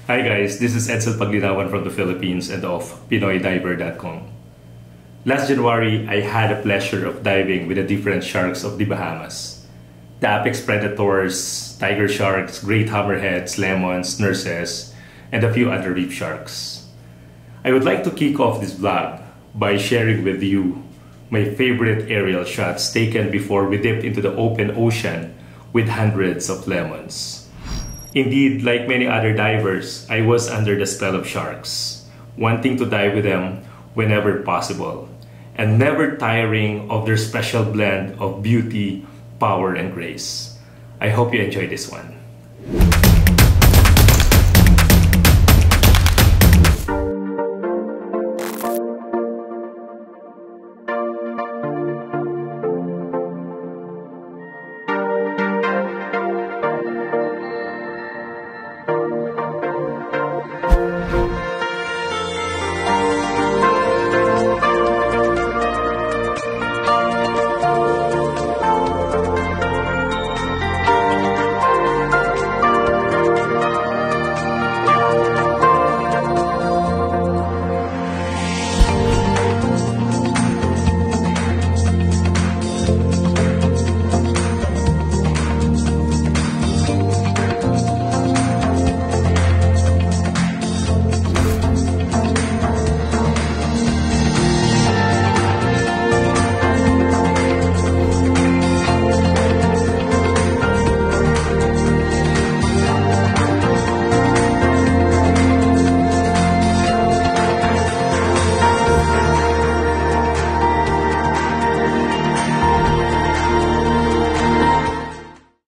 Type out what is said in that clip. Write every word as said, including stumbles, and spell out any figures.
Hi guys, this is Edsel Paglinawan from the Philippines and of Pinoy Diver dot com. Last January, I had the pleasure of diving with the different sharks of the Bahamas. The apex predators, tiger sharks, great hammerheads, lemons, nurses, and a few other reef sharks. I would like to kick off this vlog by sharing with you my favorite aerial shots taken before we dipped into the open ocean with hundreds of lemons. Indeed, like many other divers, I was under the spell of sharks, wanting to dive with them whenever possible, and never tiring of their special blend of beauty, power, and grace. I hope you enjoy this one.